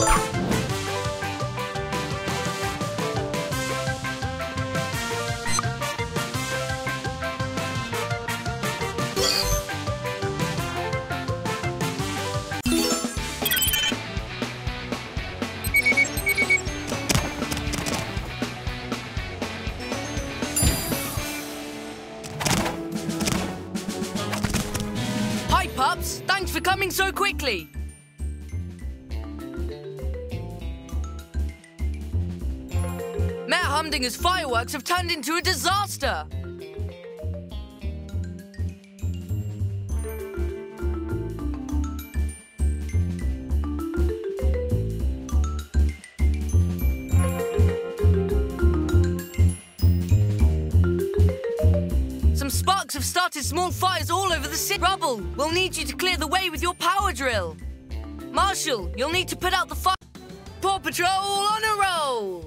Hi, pups. Thanks for coming so quickly. Mayor Humdinger's fireworks have turned into a disaster. Some sparks have started small fires all over the city. Rubble, we'll need you to clear the way with your power drill. Marshall, you'll need to put out the fire. Paw Patrol on a roll!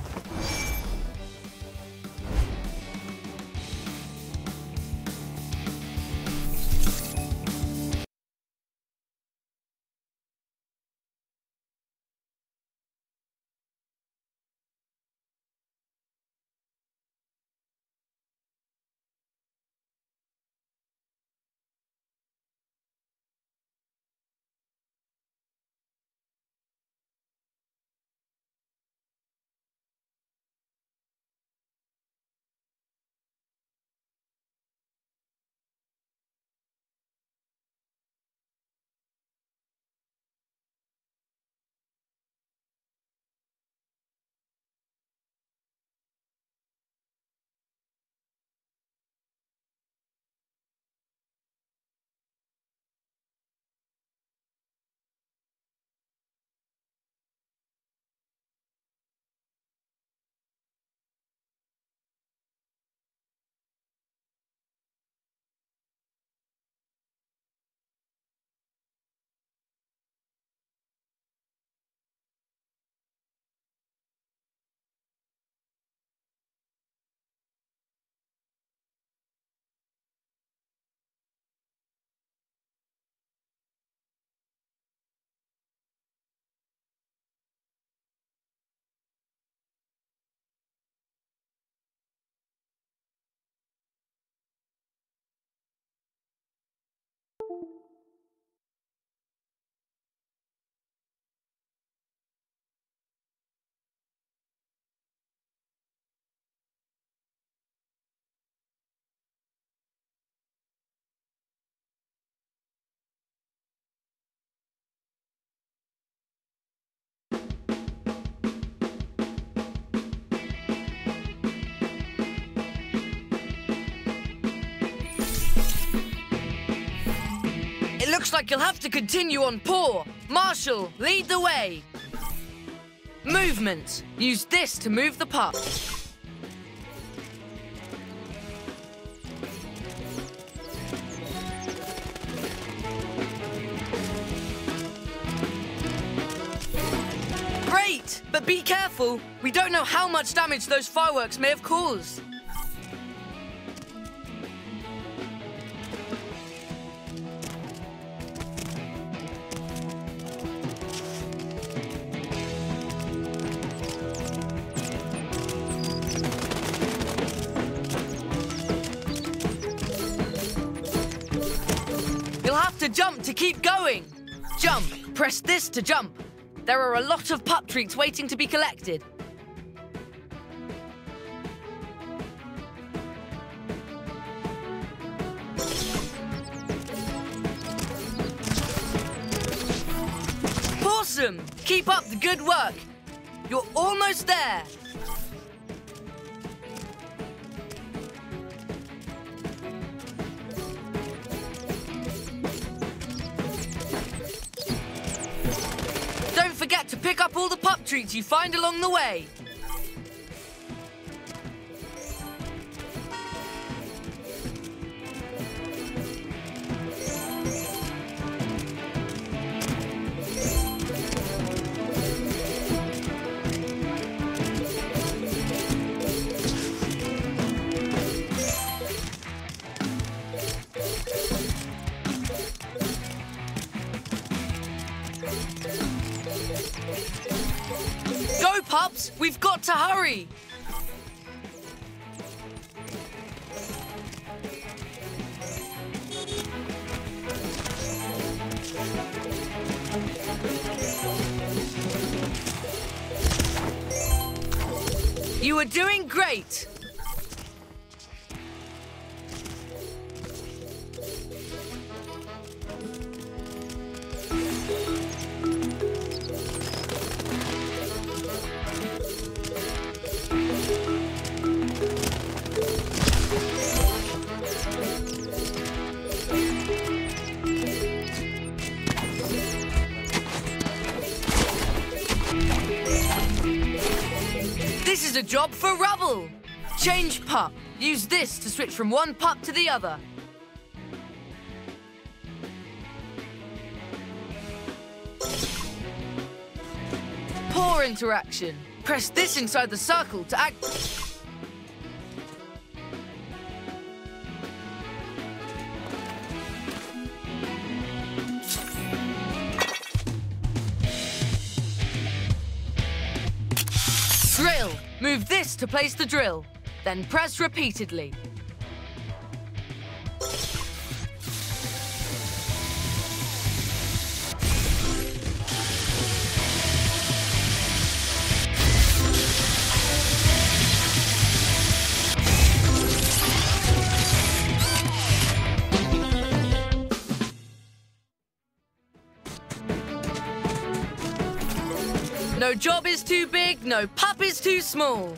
Looks like you'll have to continue on paw. Marshall, lead the way. Movement. Use this to move the pup. Great, but be careful. We don't know how much damage those fireworks may have caused. To jump to keep going. Jump. Press this to jump. There are a lot of pup treats waiting to be collected. Awesome! Keep up the good work. You're almost there. Don't forget to pick up all the pup treats you find along the way. We've got to hurry! You are doing great! This is a job for Rubble! Change pup. Use this to switch from one pup to the other. Poor interaction. Press this inside the circle to act... Drill. Move this to place the drill. Then press repeatedly. No job is too big, no pup is too small.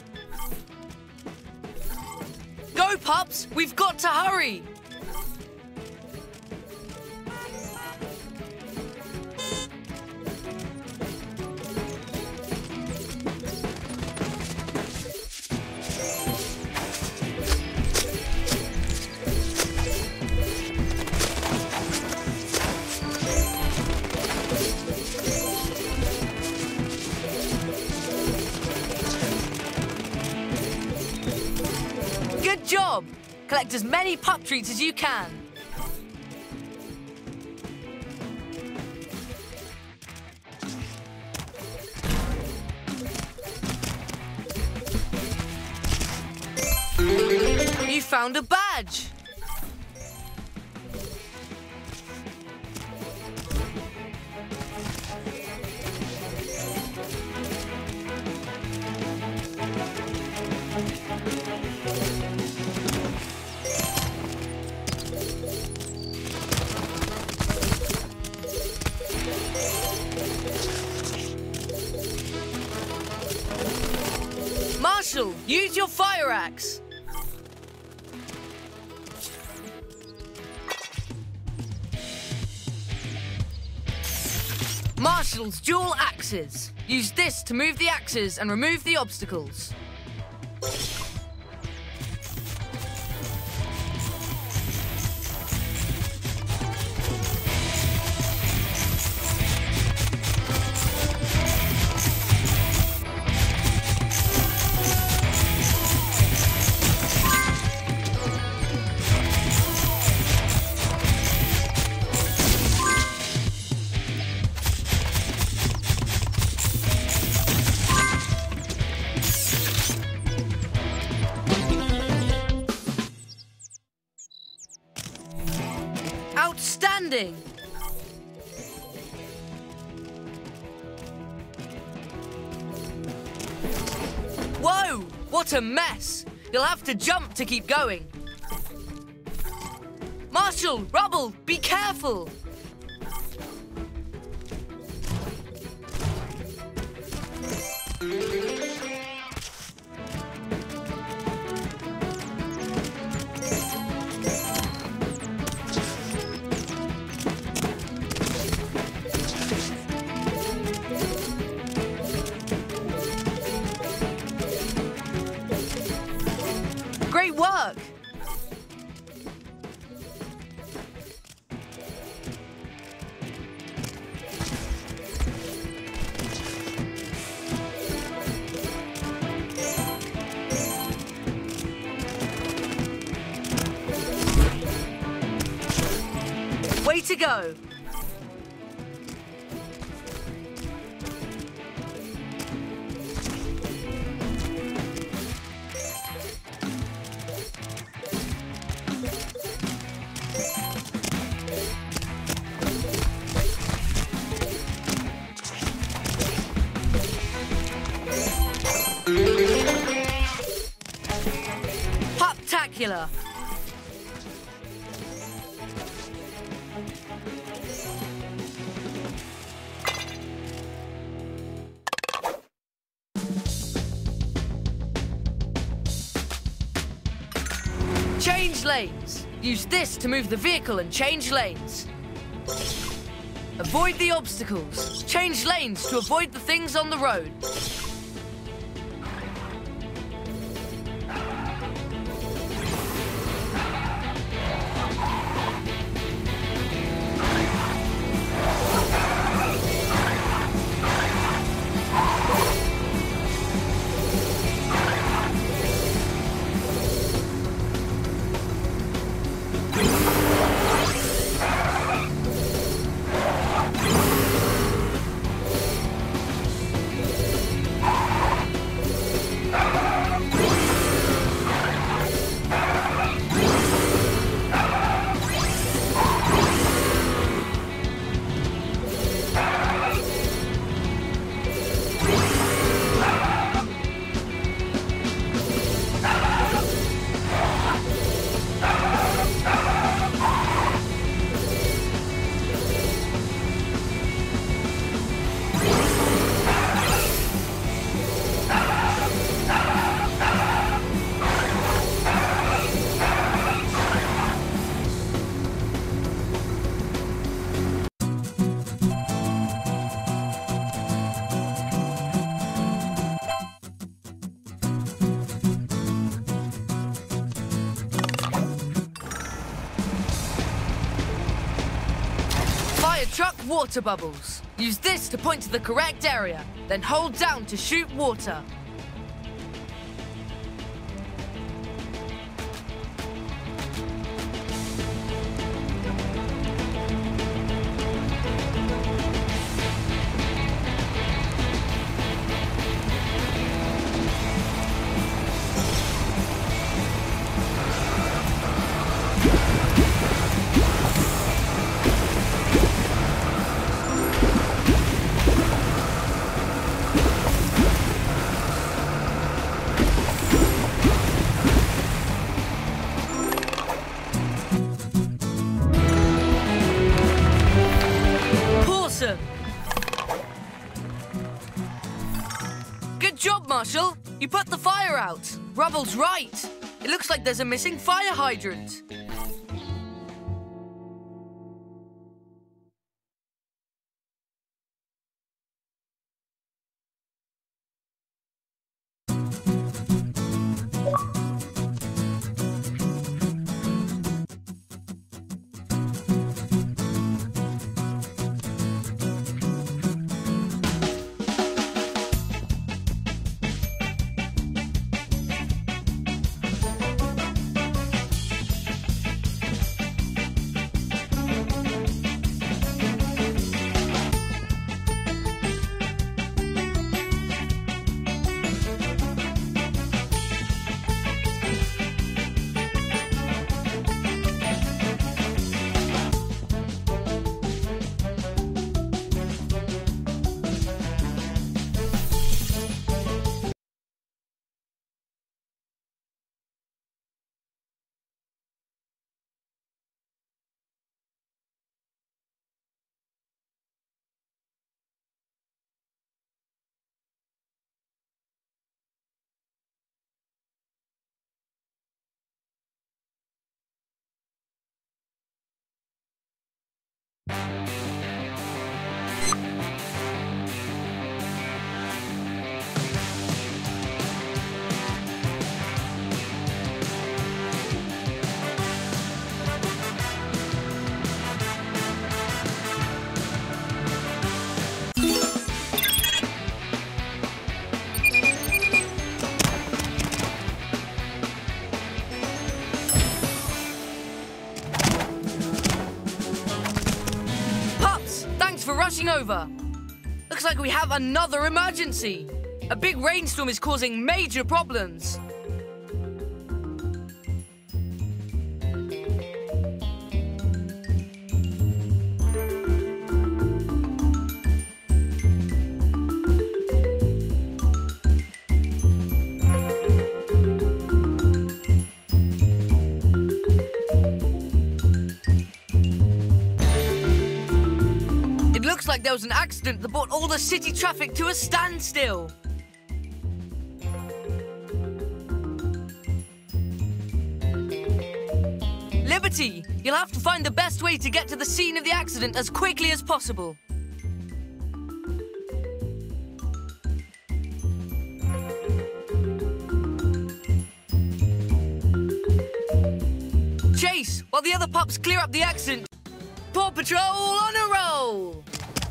Go, pups! We've got to hurry! Good job! Collect as many pup treats as you can. You found a badge! Marshall, use your fire axe. Marshall's dual axes. Use this to move the axes and remove the obstacles. Outstanding! Whoa! What a mess! You'll have to jump to keep going. Marshall, Rubble, be careful! Great work! Way to go! spectacular. Change lanes. Use this to move the vehicle and change lanes. Avoid the obstacles. Change lanes to avoid the things on the road. Truck water bubbles. Use this to point to the correct area, then hold down to shoot water. Good job, Marshall. You put the fire out. Rubble's right. It looks like there's a missing fire hydrant. Rushing over. Looks like we have another emergency. A big rainstorm is causing major problems. like there was an accident that brought all the city traffic to a standstill. Liberty, you'll have to find the best way to get to the scene of the accident as quickly as possible. Chase, while the other pups clear up the accident. Paw Patrol on a roll!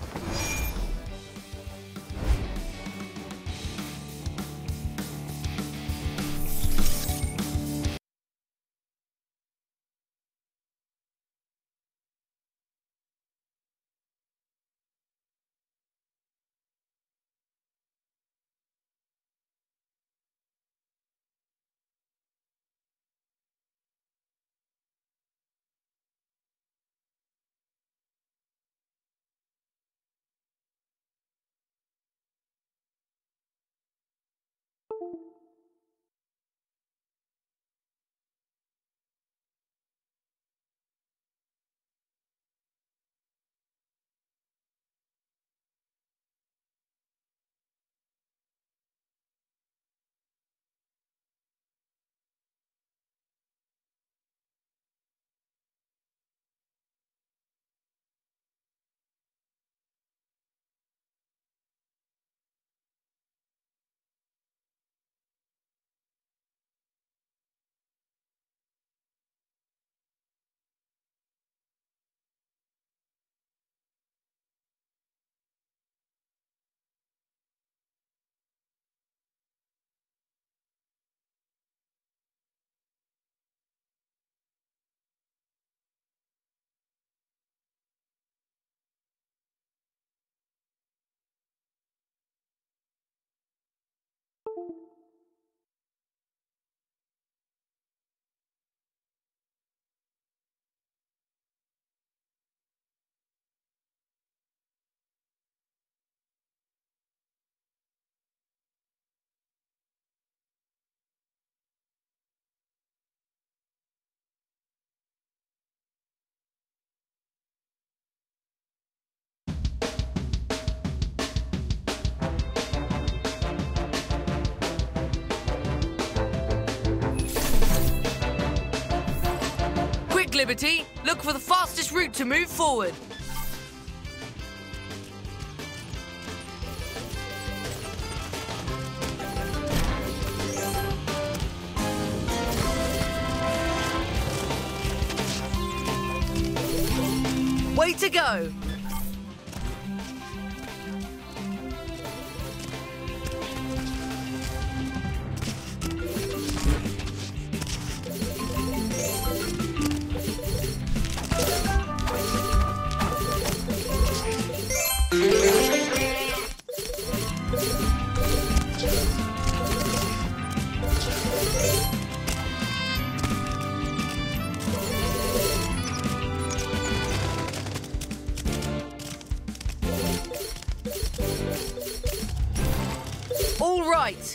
Liberty, look for the fastest route to move forward. Way to go! All right.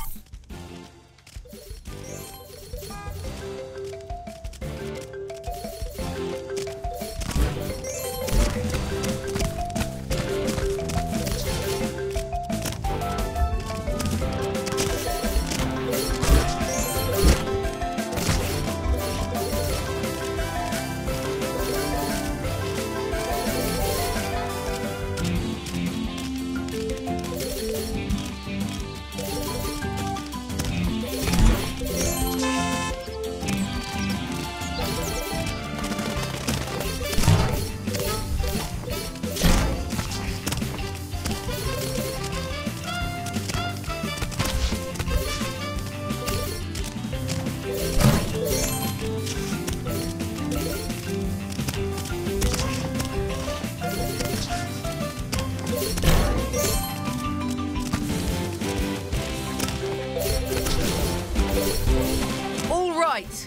right.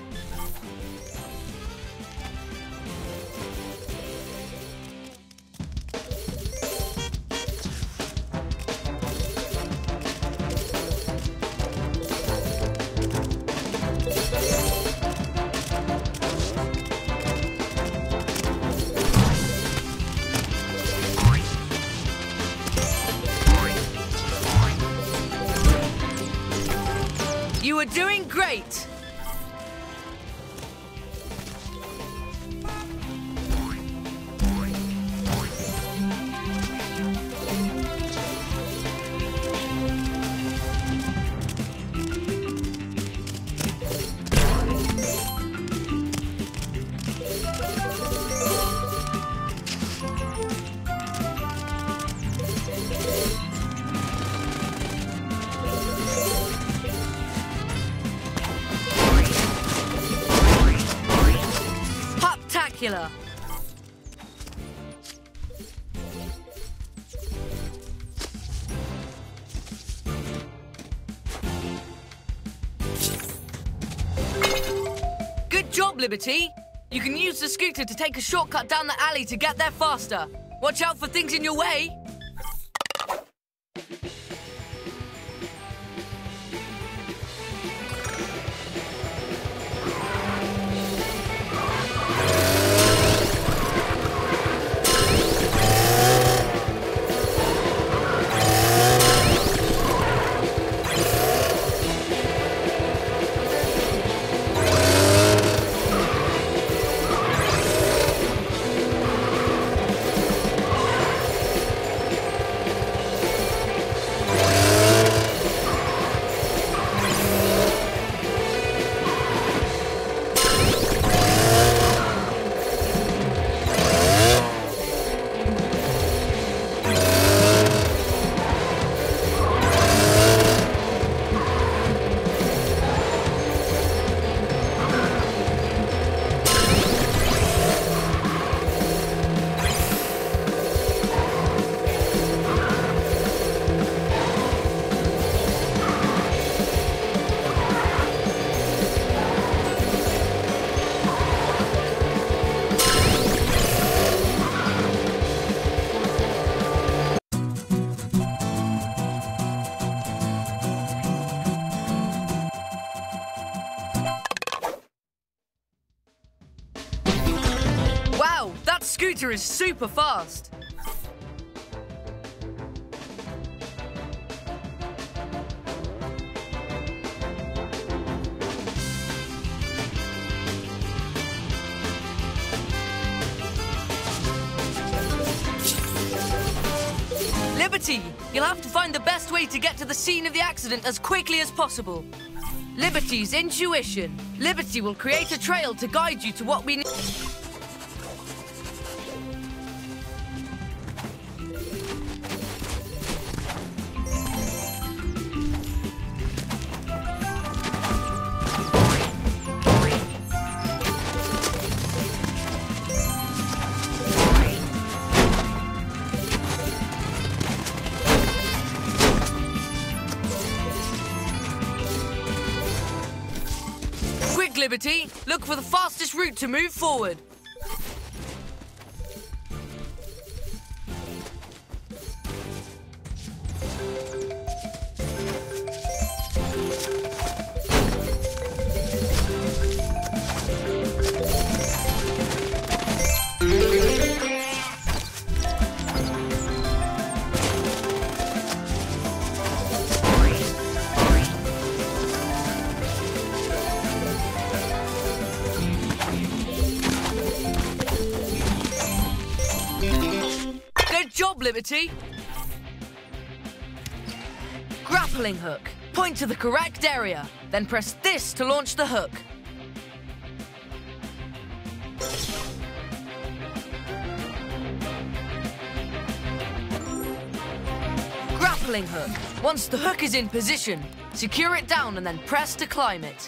doing great! Spectacular! Good job, Liberty! You can use the scooter to take a shortcut down the alley to get there faster. Watch out for things in your way. That scooter is super fast. Liberty, you'll have to find the best way to get to the scene of the accident as quickly as possible. Liberty's intuition. Liberty will create a trail to guide you to what we need. Liberty, look for the fastest route to move forward. Liberty. Grappling hook. Point to the correct area, then press this to launch the hook. Grappling hook. Once the hook is in position, secure it down and then press to climb it.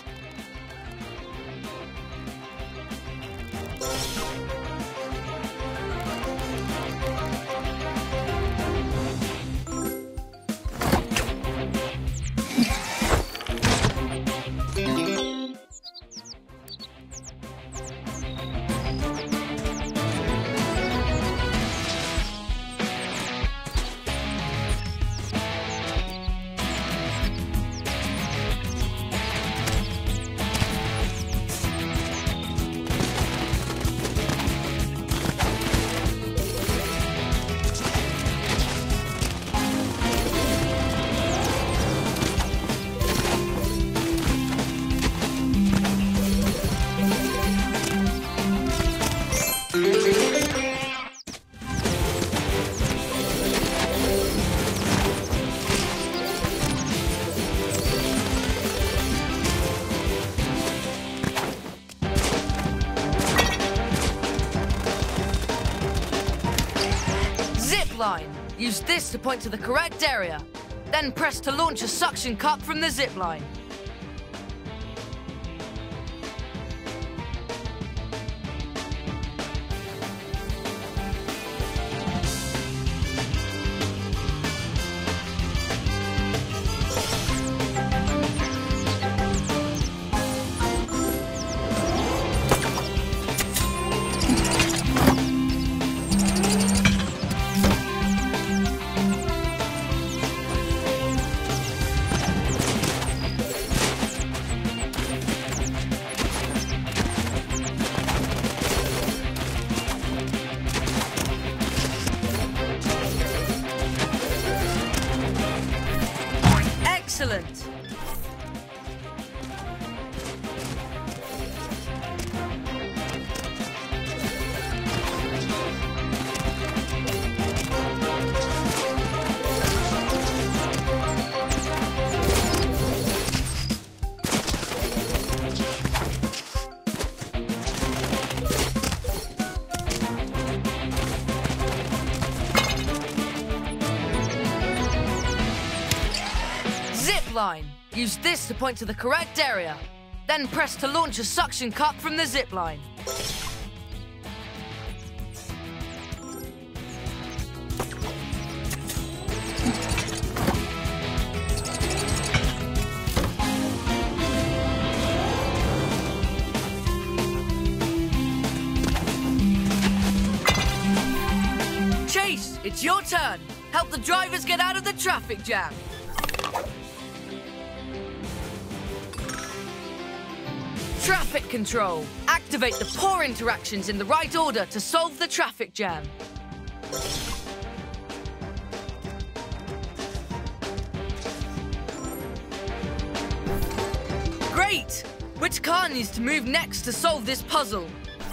Use this to point to the correct area. Then press to launch a suction cup from the zip line. Excellent! Line. Use this to point to the correct area. Then press to launch a suction cup from the zip line. Chase, it's your turn. Help the drivers get out of the traffic jam. Traffic control. Activate the poor interactions in the right order to solve the traffic jam. Great! Which car needs to move next to solve this puzzle?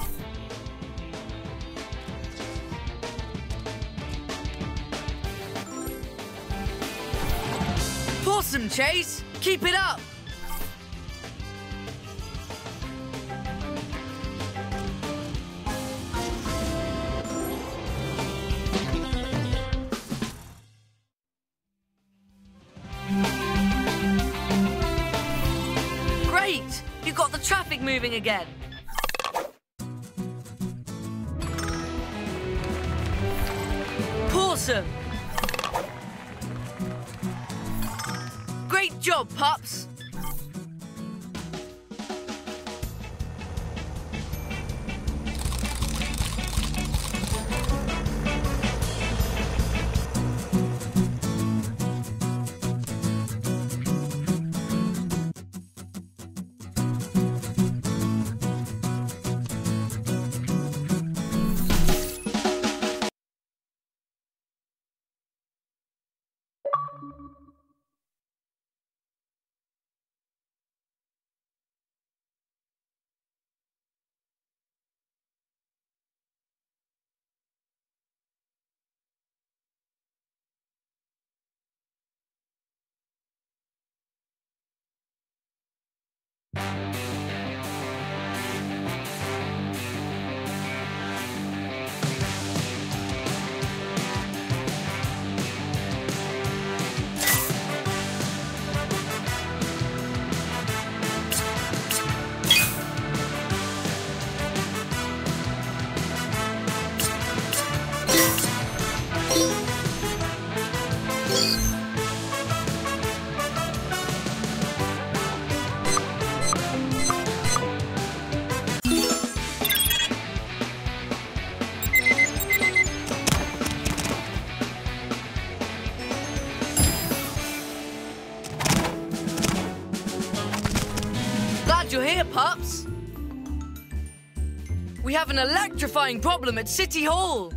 Awesome, Chase! Keep it up! Great! You got the traffic moving again. Awesome! Great job, pups! You're here, pups. We have an electrifying problem at City Hall.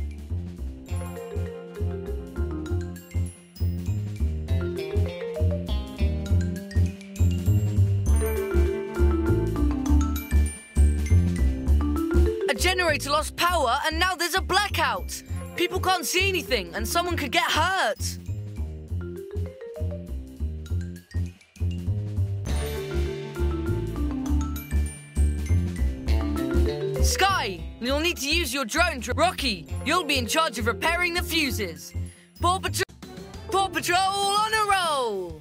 A generator lost power and now there's a blackout. People can't see anything and someone could get hurt. Sky, you'll need to use your drone to... Rocky, you'll be in charge of repairing the fuses. Paw Patrol on a roll!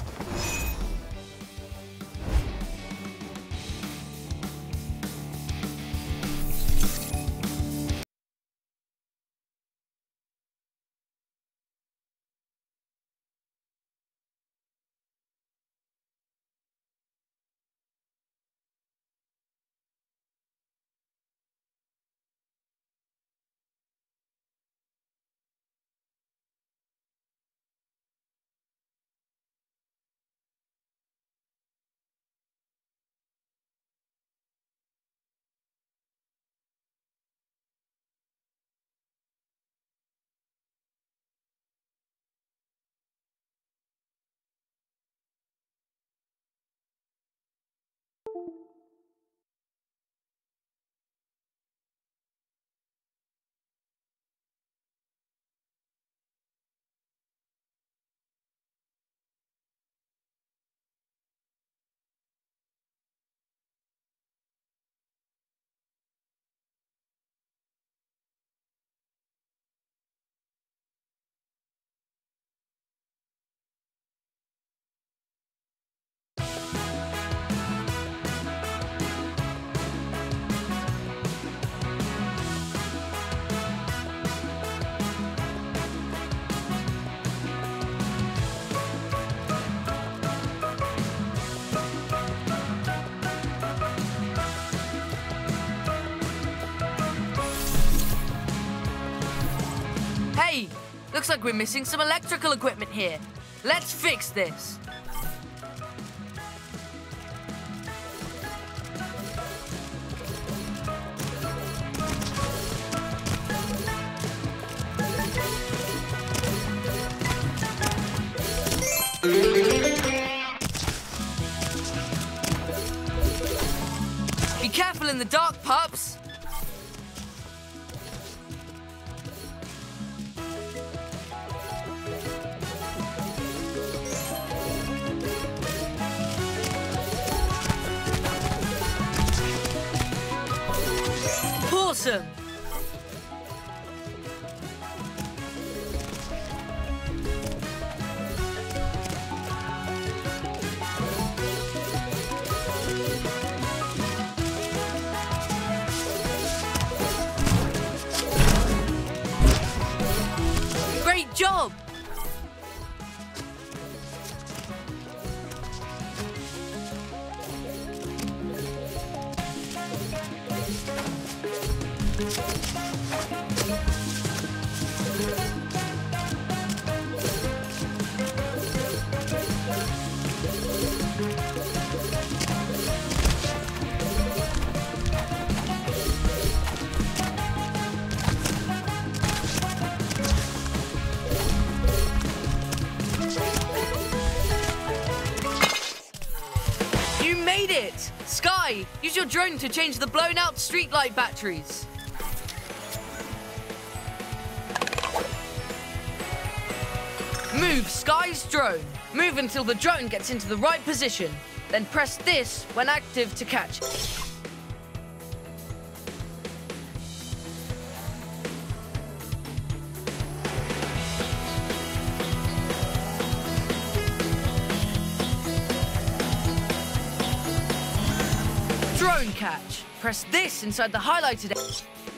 Hey, looks like we're missing some electrical equipment here. Let's fix this. Be careful in the dark, pups. Awesome! Great job! You made it! Sky, use your drone to change the blown-out streetlight batteries. Move Sky's drone. Move until the drone gets into the right position. Then press this when active to catch it. Drone catch. Press this inside the highlighted area.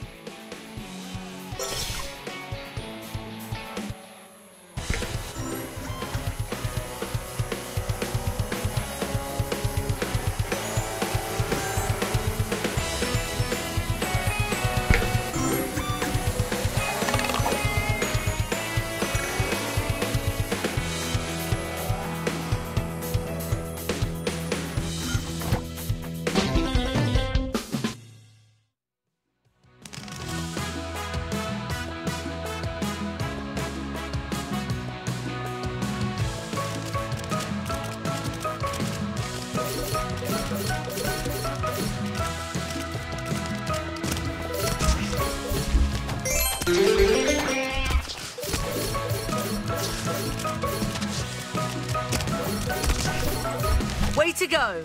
Way to go!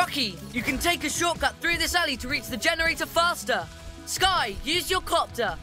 Rocky, you can take a shortcut through this alley to reach the generator faster. Sky, use your copter.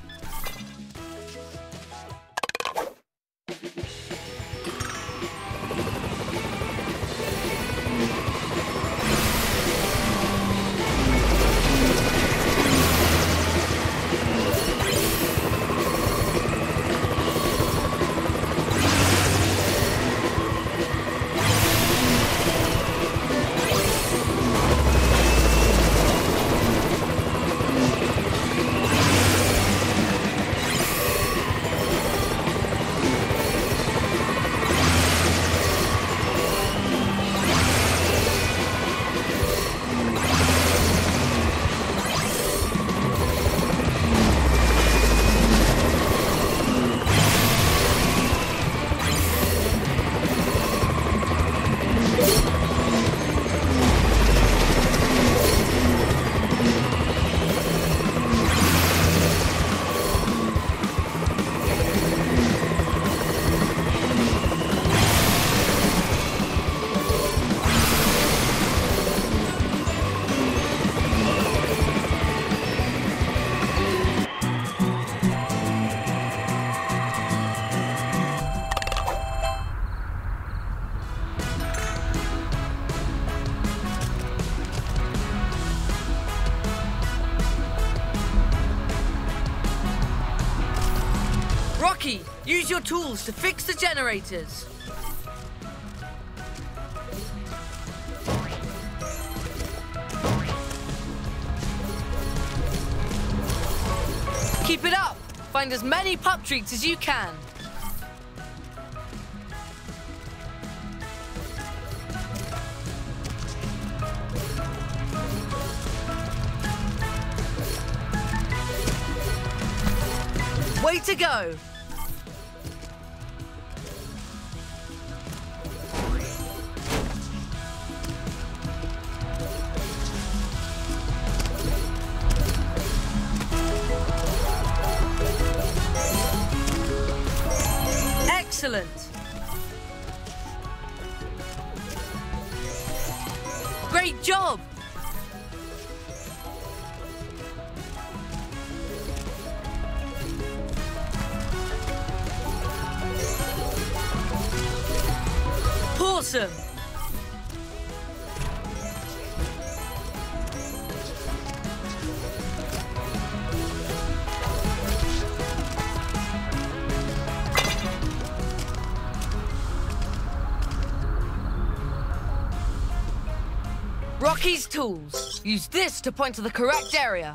Rocky, use your tools to fix the generators. Keep it up. Find as many pup treats as you can. Way to go! Excellent! Great job! Awesome! Rocky's tools. Use this to point to the correct area.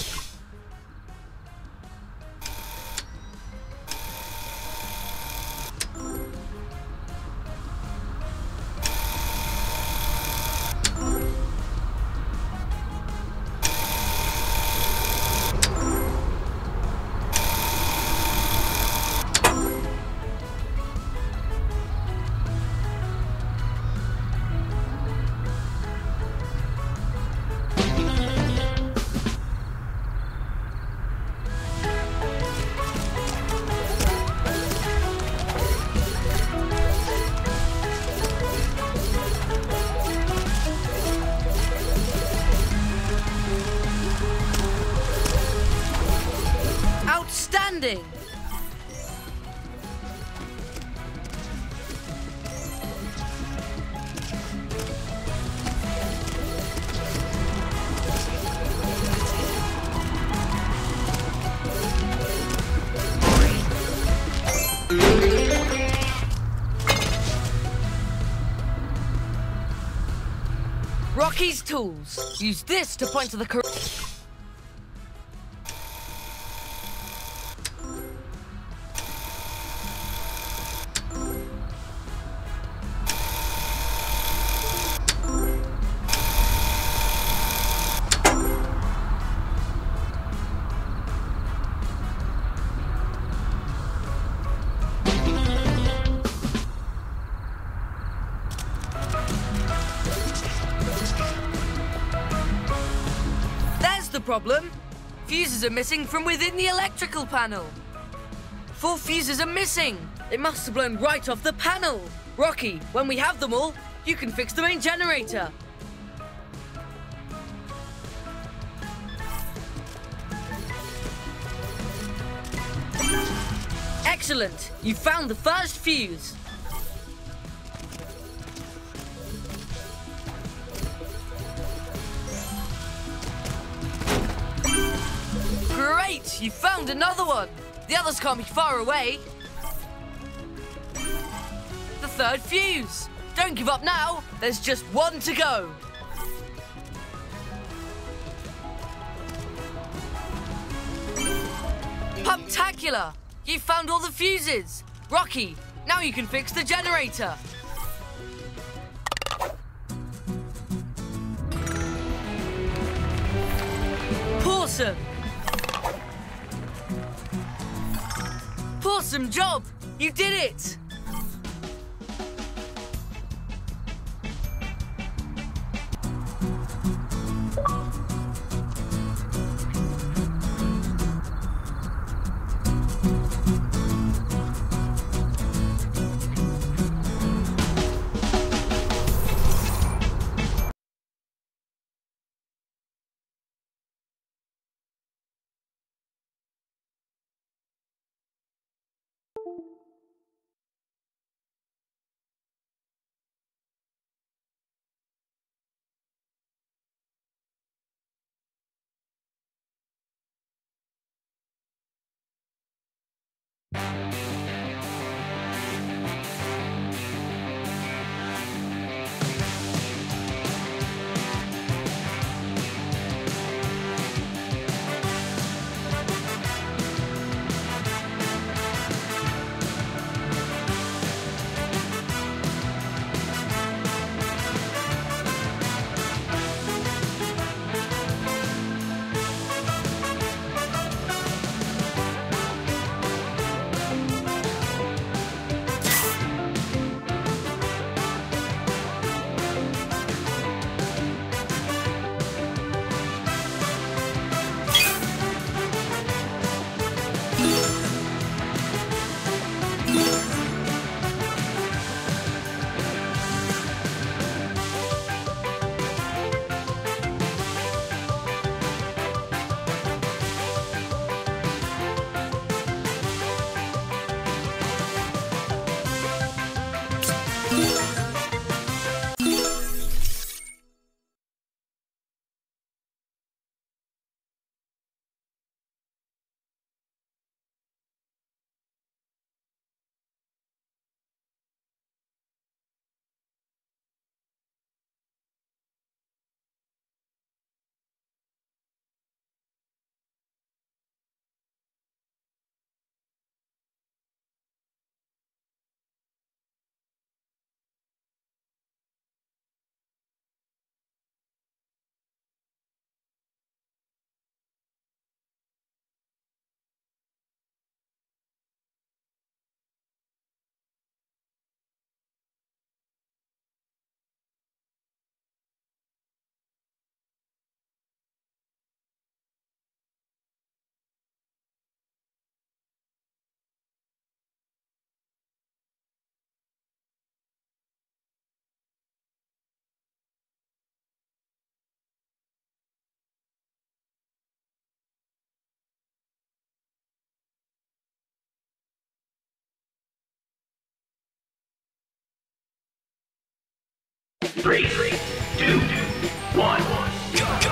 Outstanding! Rocky's tools. Use this to point to the correct... The problem? Fuses are missing from within the electrical panel. 4 fuses are missing. It must have blown right off the panel. Rocky, when we have them all, you can fix the main generator. Excellent! You found the first fuse. Great! You found another one! The others can't be far away. The third fuse. Don't give up now. There's just one to go. Pumptacular! You found all the fuses. Rocky, now you can fix the generator. Pawsome! Awesome job! You did it! Three, two, one, go!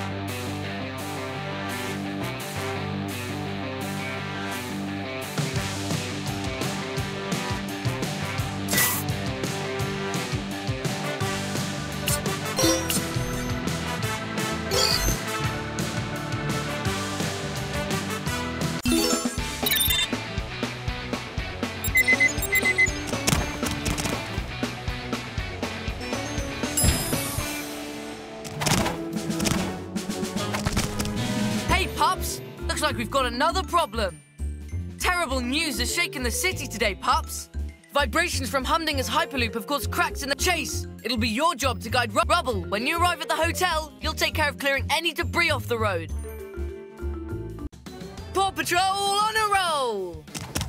Looks like we've got another problem. Terrible news has shaken the city today, pups. Vibrations from Humdinger's Hyperloop have caused cracks in the chase. It'll be your job to guide Rubble. When you arrive at the hotel, you'll take care of clearing any debris off the road. Paw Patrol on a roll!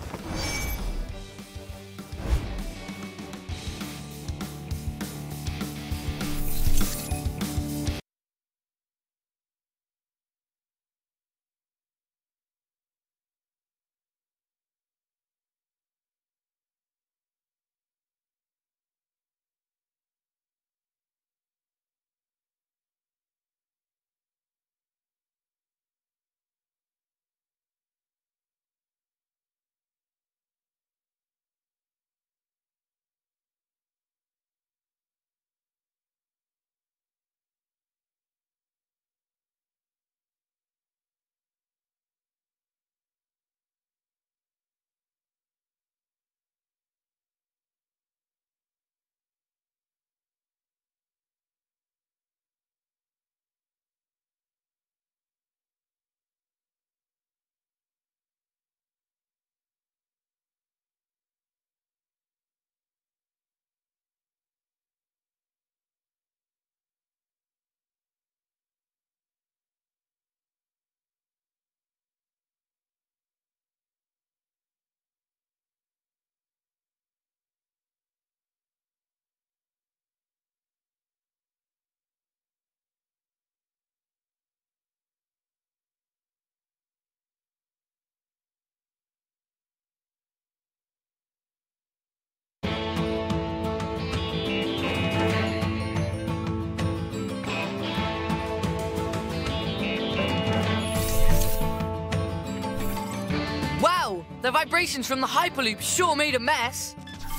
The vibrations from the Hyperloop sure made a mess.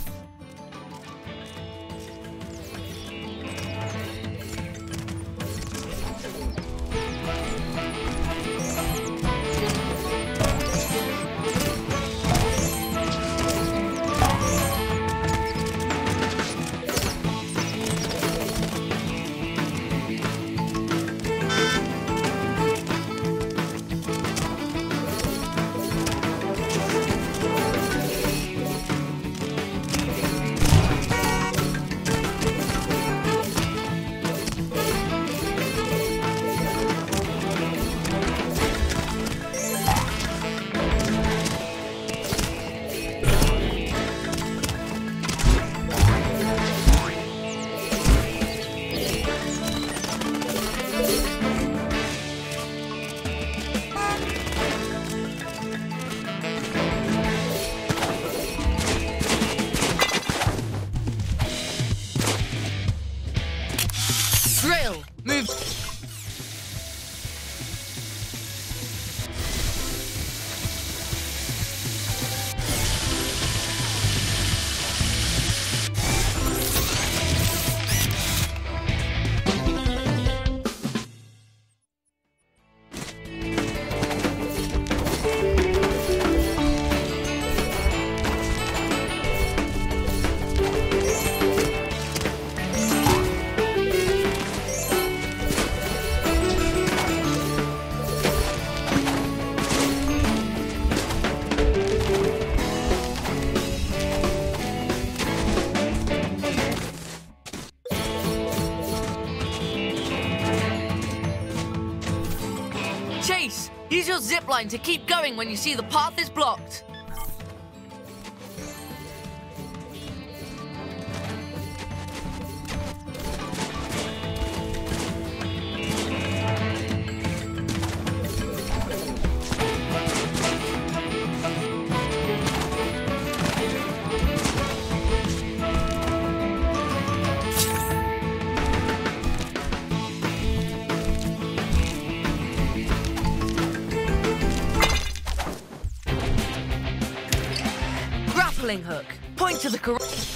Drill, move. Chase, use your zipline to keep going when you see the path is blocked. Grappling hook. Point to the correct...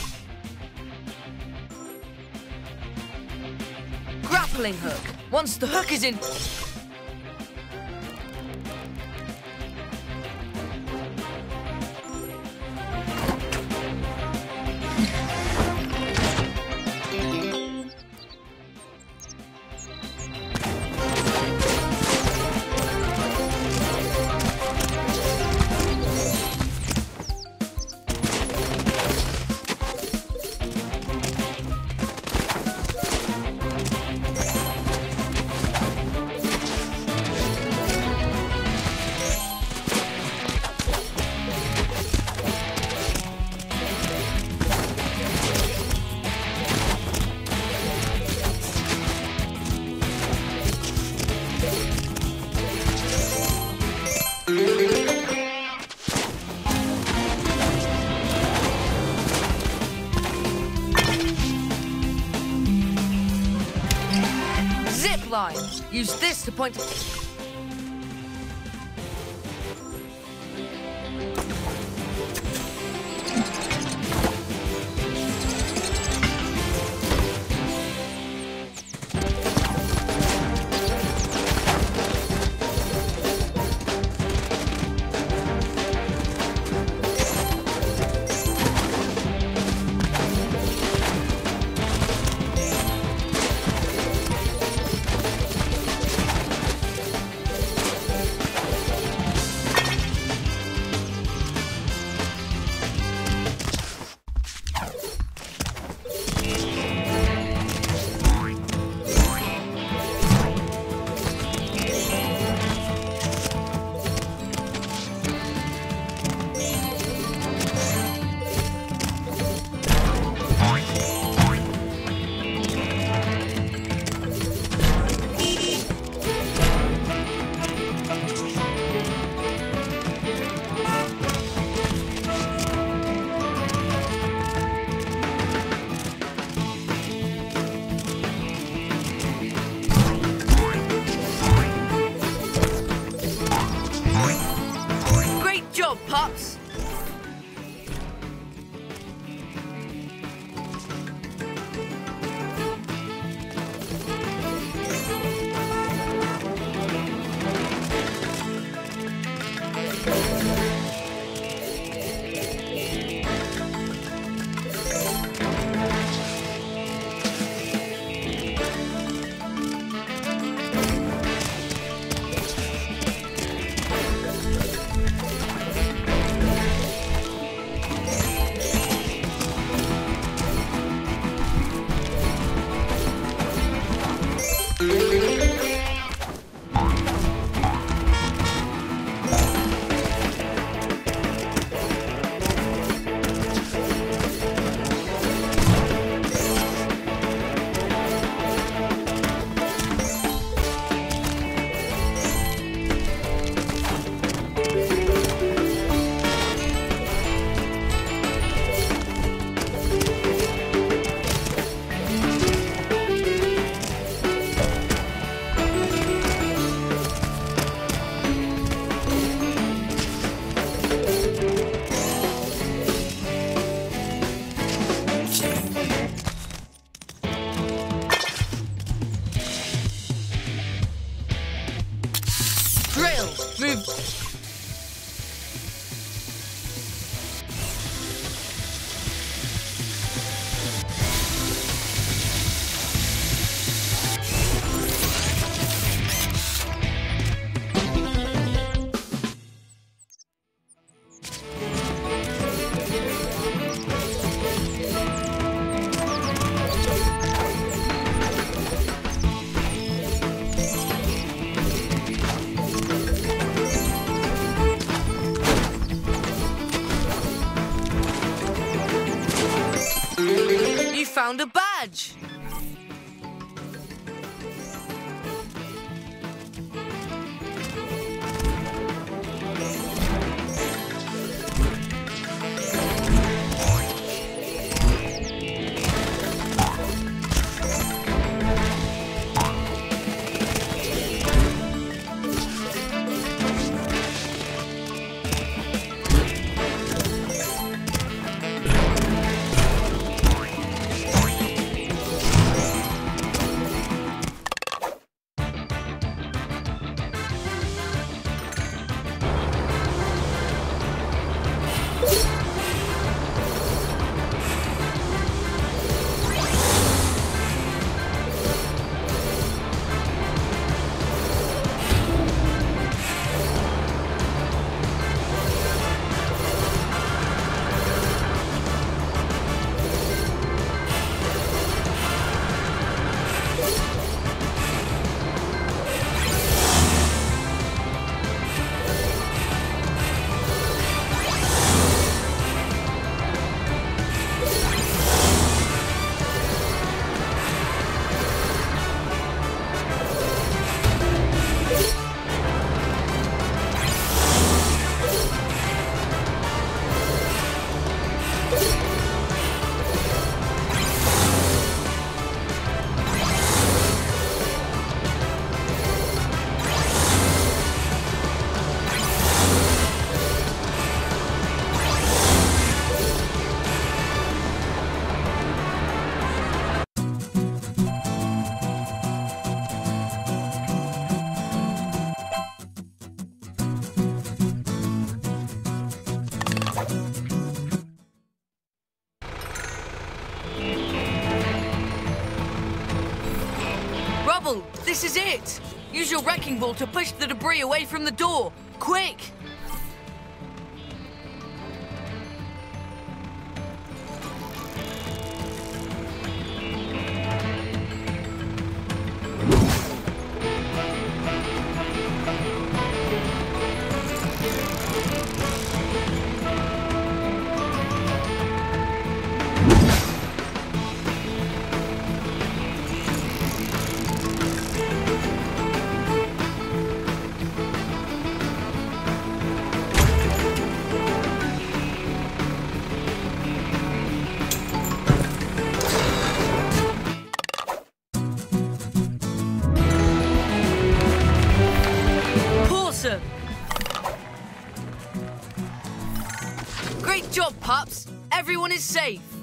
Grappling hook. Once the hook is in... Zip line. Use this to point to... Great job, pups! Drill! Move! You found a badge! This is it! Use your wrecking ball to push the debris away from the door. Quick! Awesome! Great job, pups! Everyone is safe!